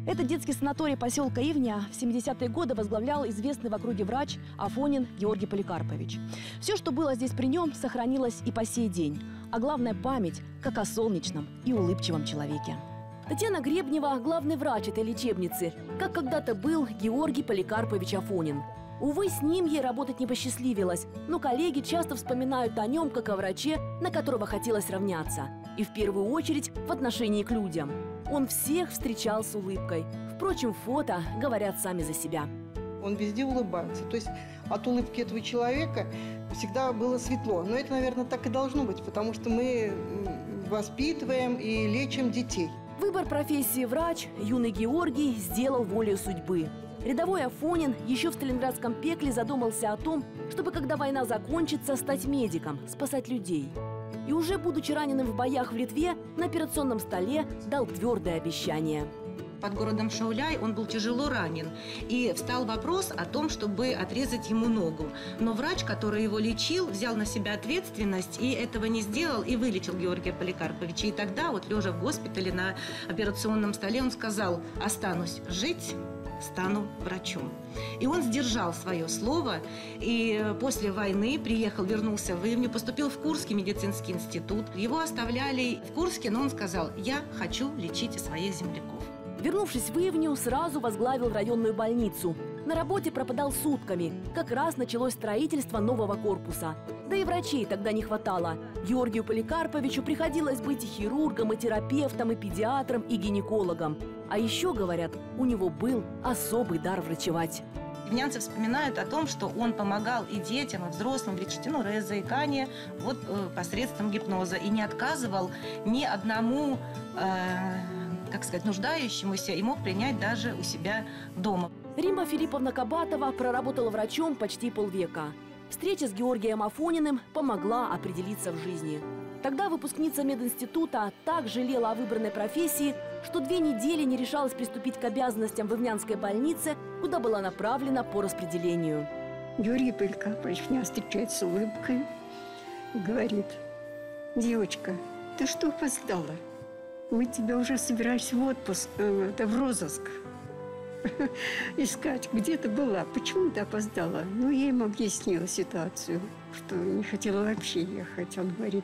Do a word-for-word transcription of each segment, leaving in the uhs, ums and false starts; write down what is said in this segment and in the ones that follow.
Этот детский санаторий поселка Ивня в семидесятые годы возглавлял известный в округе врач Афонин Георгий Поликарпович. Все, что было здесь при нем, сохранилось и по сей день. А главное – память, как о солнечном и улыбчивом человеке. Татьяна Гребнева – главный врач этой лечебницы, как когда-то был Георгий Поликарпович Афонин. Увы, с ним ей работать не посчастливилось, но коллеги часто вспоминают о нем как о враче, на которого хотелось равняться. И в первую очередь в отношении к людям. Он всех встречал с улыбкой. Впрочем, фото говорят сами за себя. Он везде улыбается. То есть от улыбки этого человека всегда было светло. Но это, наверное, так и должно быть, потому что мы воспитываем и лечим детей. Выбор профессии врач юный Георгий сделал волею судьбы. Рядовой Афонин еще в сталинградском пекле задумался о том, чтобы, когда война закончится, стать медиком, спасать людей. И уже будучи раненым в боях в Литве, на операционном столе дал твердое обещание. Под городом Шауляй он был тяжело ранен. И встал вопрос о том, чтобы отрезать ему ногу. Но врач, который его лечил, взял на себя ответственность и этого не сделал, и вылечил Георгия Поликарповича. И тогда, вот лежа в госпитале на операционном столе, он сказал: «Останусь жить, стану врачом». И он сдержал свое слово, и после войны приехал, вернулся в Ивню, поступил в Курский медицинский институт. Его оставляли в Курске, но он сказал: «Я хочу лечить своих земляков». Вернувшись в Ивню, сразу возглавил районную больницу. На работе пропадал сутками. Как раз началось строительство нового корпуса. Да и врачей тогда не хватало. Георгию Поликарповичу приходилось быть и хирургом, и терапевтом, и педиатром, и гинекологом. А еще, говорят, у него был особый дар врачевать. Ивнянцы вспоминают о том, что он помогал и детям, и взрослым лечить ну, заикание вот, э, посредством гипноза. И не отказывал ни одному, э, как сказать, нуждающемуся, и мог принять даже у себя дома. Римма Филипповна Кабатова проработала врачом почти полвека. Встреча с Георгием Афониным помогла определиться в жизни. Тогда выпускница мединститута так жалела о выбранной профессии, что две недели не решалась приступить к обязанностям в Ивнянской больнице, куда была направлена по распределению. Георгий Поликарпович меня встречает с улыбкой и говорит: «Девочка, ты что опоздала? Мы тебя уже собирались в отпуск, э, это в розыск искать. Где ты была? Почему ты опоздала?» Ну, я ему объяснила ситуацию, что не хотела вообще ехать. Он говорит: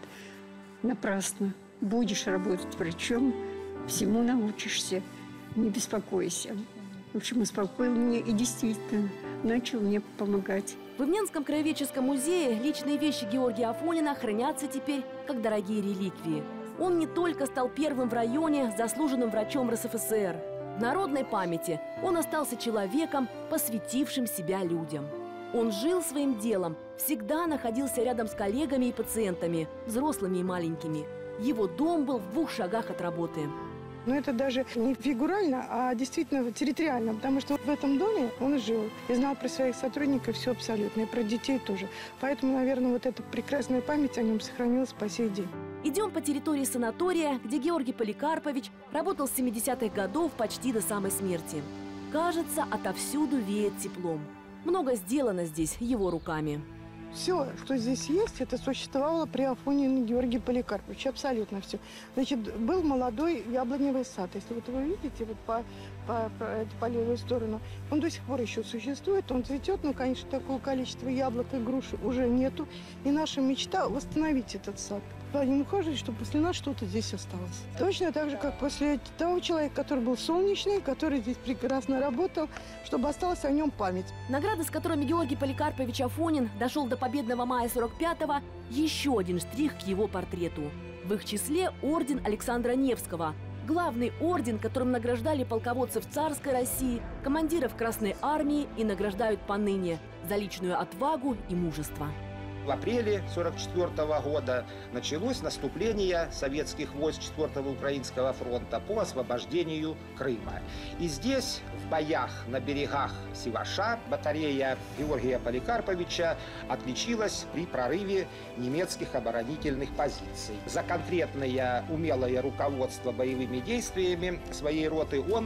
«Напрасно. Будешь работать врачом, всему научишься, не беспокойся». В общем, успокоил меня и действительно начал мне помогать. В Ивнянском краеведческом музее личные вещи Георгия Афонина хранятся теперь как дорогие реликвии. Он не только стал первым в районе заслуженным врачом РСФСР. В народной памяти он остался человеком, посвятившим себя людям. Он жил своим делом, всегда находился рядом с коллегами и пациентами, взрослыми и маленькими. Его дом был в двух шагах от работы. Но это даже не фигурально, а действительно территориально, потому что в этом доме он жил и знал про своих сотрудников все абсолютно, и про детей тоже. Поэтому, наверное, вот эта прекрасная память о нем сохранилась по сей день. Идем по территории санатория, где Георгий Поликарпович работал с семидесятых годов почти до самой смерти. Кажется, отовсюду веет теплом. Много сделано здесь его руками. Все, что здесь есть, это существовало при Афонине Георгии Поликарповиче. Абсолютно все. Значит, был молодой яблоневый сад. Если вот вы видите вот по, по, по, по левую сторону, он до сих пор еще существует, он цветет, но, конечно, такого количества яблок и груш уже нету. И наша мечта – восстановить этот сад. По нему ухаживать, чтобы после нас что-то здесь осталось. Точно так же, как после того человека, который был солнечный, который здесь прекрасно работал, чтобы осталась о нем память. Награды, с которыми Георгий Поликарпович Афонин дошел до победного мая сорок пятого, еще один штрих к его портрету. В их числе орден Александра Невского. Главный орден, которым награждали полководцев царской России, командиров Красной армии и награждают поныне за личную отвагу и мужество. В апреле сорок четвёртого года началось наступление советских войск четвёртого Украинского фронта по освобождению Крыма. И здесь, в боях на берегах Севаша, батарея Георгия Поликарповича отличилась при прорыве немецких оборонительных позиций. За конкретное умелое руководство боевыми действиями своей роты он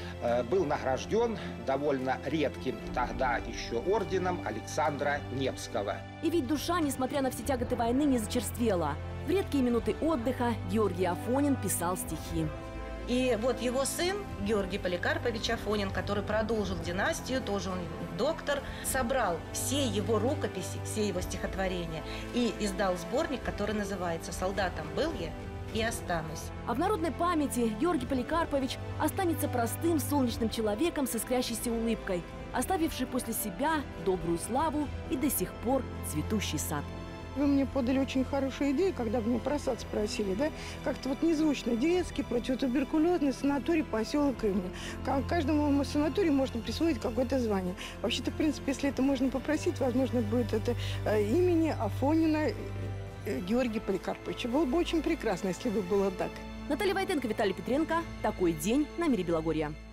был награжден довольно редким тогда еще орденом Александра Невского. И ведь душа, несмотря на все тяготы войны, не зачерствела. В редкие минуты отдыха Георгий Афонин писал стихи. И вот его сын, Георгий Поликарпович Афонин, который продолжил династию, тоже он доктор, собрал все его рукописи, все его стихотворения и издал сборник, который называется «Солдатом был я и останусь». А в народной памяти Георгий Поликарпович останется простым солнечным человеком с искрящейся улыбкой, оставивший после себя добрую славу и до сих пор цветущий сад. Вы мне подали очень хорошую идею, когда вы меня про сад спросили, да? Как-то вот незвучно. Детский противотуберкулезный санаторий поселок Ивня. Каждому санаторию можно присвоить какое-то звание. Вообще-то, в принципе, если это можно попросить, возможно, будет это имени Афонина Георгия Поликарповича. Было бы очень прекрасно, если бы было так. Наталья Войтенко, Виталий Петренко. Такой день на Мире Белогорья.